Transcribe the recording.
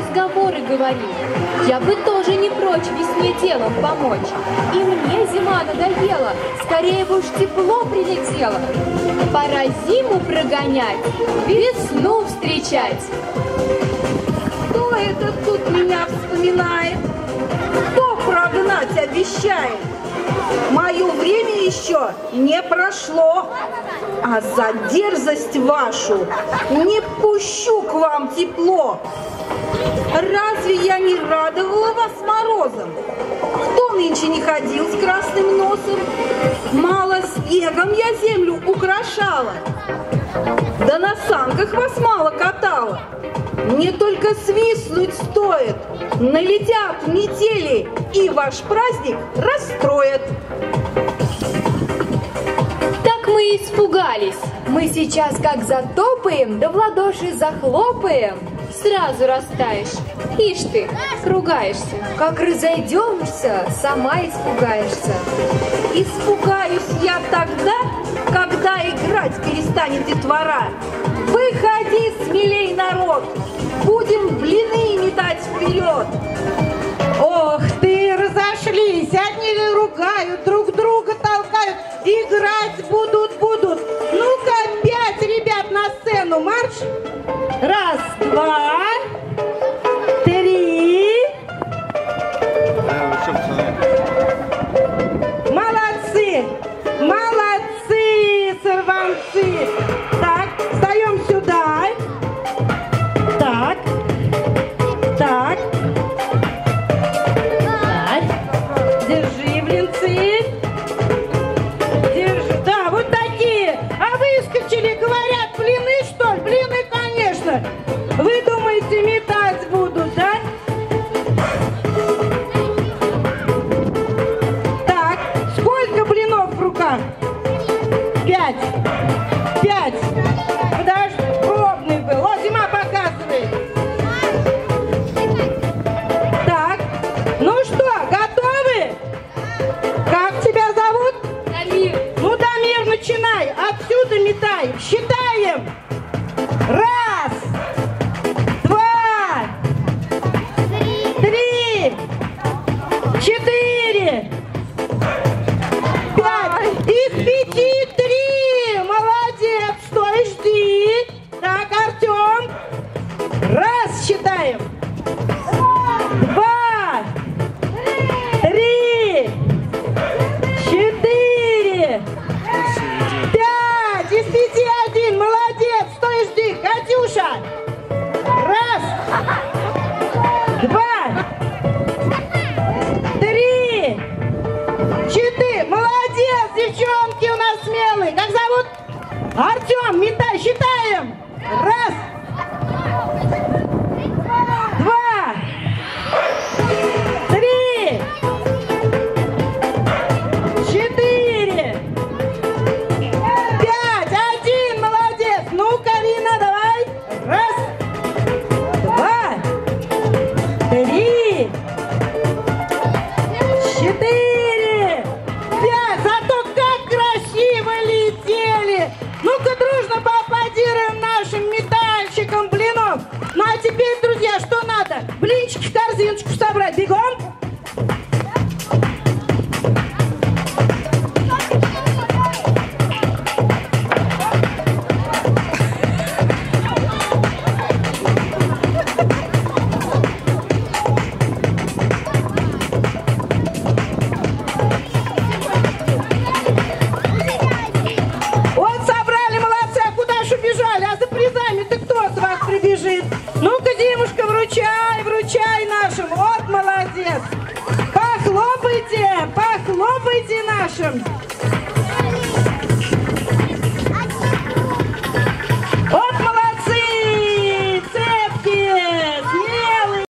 разговоры говорил. Я бы тоже не прочь весне делом помочь. И мне зима надоела, скорее бы уж тепло прилетело. Пора зиму прогонять, весну встречать. Кто это тут меня вспоминает? Кто прогнать обещает? Мое время еще не прошло, а за дерзость вашу не пущу к вам тепло. Разве я не радовала вас морозом? Кто нынче не ходил с красным носом? Мало снегом я землю украшала, да на санках вас мало катала. Мне только свистнуть стоит, налетят метели и ваш праздник расстроят. Так мы и испугались. Мы сейчас как затопаем, да в ладоши захлопаем. Сразу растаешь. Ишь ты, ругаешься. Как разойдемся, сама испугаешься. Испугаюсь я тогда, когда играть перестанет детвора. Выходи смелей, народ, будем блины метать вперед. Ох ты, разошлись, одни ругают, друг друга толкают, играть будут. Ну-ка, 5 ребят на сцену, марш! 1, 2, 3. Молодцы, сорванцы. Так, встаем сюда. Так. Держи, блинцы. Держи. Да, вот такие. А выскочили, говорят, блины, что ли? Блины, конечно. Вы думаете, метать будут, да? Так, сколько блинов в руках? 5. Подожди, пробный был. Вот, Зима показывает. Так, ну что, готовы? Как тебя зовут? Дамир. Ну, Дамир, начинай. Отсюда метаем. Считаем. 1, 2, 3, 4, 5. Из 5 3. Молодец. Стой, жди. Так, Артем. 1 считаем. 2, 3, 4, 5. Из 5 1. Молодец. Стой, жди. Катюша. 1, 2, 3, 4. Молодец, девчонки у нас смелые. Как зовут? Артем, метай, считаем. 1, 2, 3, 4, 5, 1. Молодец. Ну, Карина, давай. 1, 2, 3, 4, 5. Зато как красиво летели. Ну-ка, дружно поаплодируем нашим метальщикам блинов. Ну, а теперь, друзья, что надо? Блинчики в корзиночку собрать. Бегом. Вот собрали, молодцы, а куда ж убежали? А за призами-то кто с вас прибежит? Ну-ка, Димушка, вручай нашим. Вот молодец. Похлопайте нашим.